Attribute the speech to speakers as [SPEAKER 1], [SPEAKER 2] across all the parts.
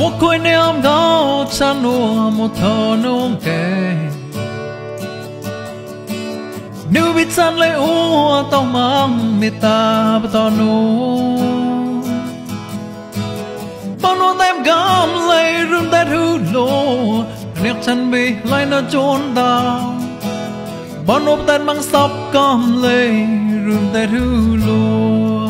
[SPEAKER 1] một khối niềm đau chan nua một thở nung kề nếu biết chan lấy u tao mang mi ta bắt tao nu bao nô tem gam lấy rung ta thu lô nét chân bi lại nó trốn đau bao nô tên mang sắp gam lấy rung ta thu lô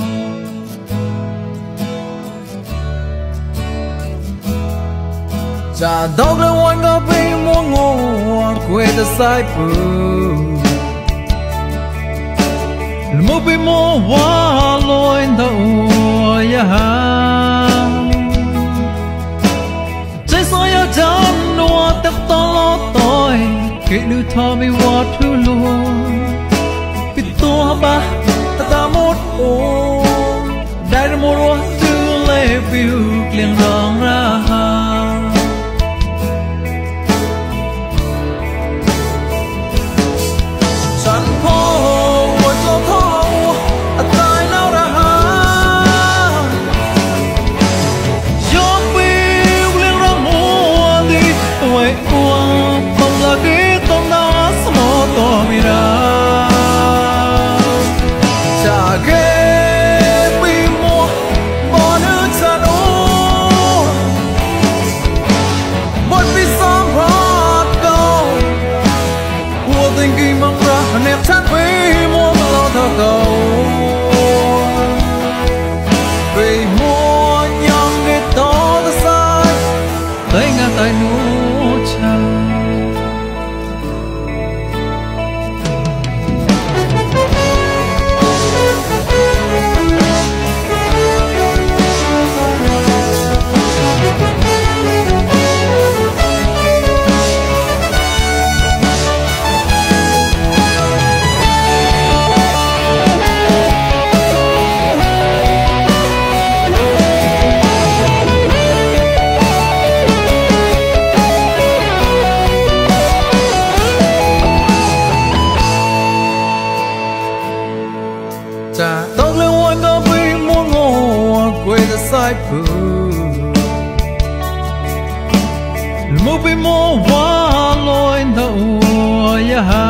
[SPEAKER 1] cha đau lên oan ngã bị mua ngô quê ta sai bờ mua bị mua hoa lôi đầu ya trái soi ở chân nua tập to lo tôi kể nữ thọ mi hoa thu luôn bị tua ba ta một ô đại ra một hoa tư lệ view liền rong ra tóc lên oan ngã bị mua ngô quê ta sai bờ mua bị mua hoa lôi đầu ya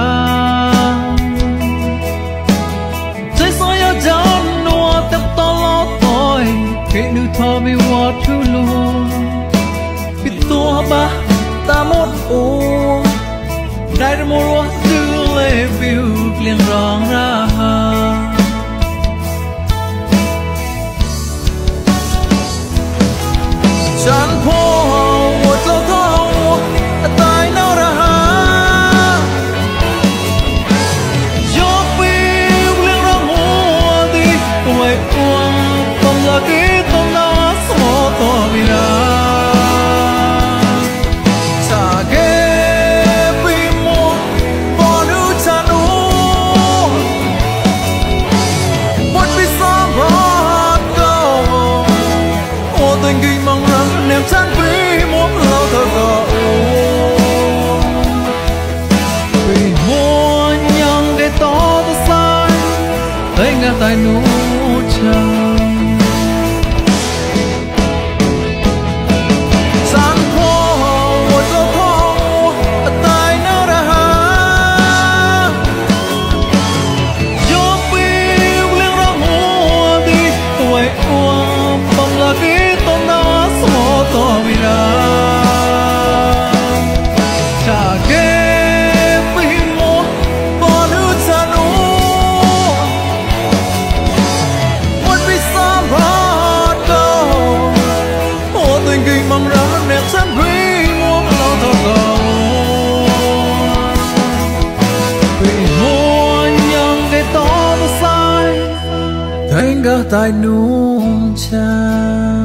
[SPEAKER 1] trái soi ở chân nua tập to lo tôi kể nữ thọ mi hoa thu luôn bị tua ba ta một ô đại ra một hoa tư lệ view liền rong raฉันพอว่าเจ้าเท่าตายน่ารักยกปีเลี้ยงรังหัวดีไว้กวางต้องละกีต้องน่าสมอตัวไม่ได้จะเก็บปีมัวบอดูฉันหัววันปีสามรักเก่าโอ้ตั้งกี่มังniềm chân vì muốn lâu thơ gạo vì muốn nhang cái to ta sai thấy nghe tai nụ chào tai nung cha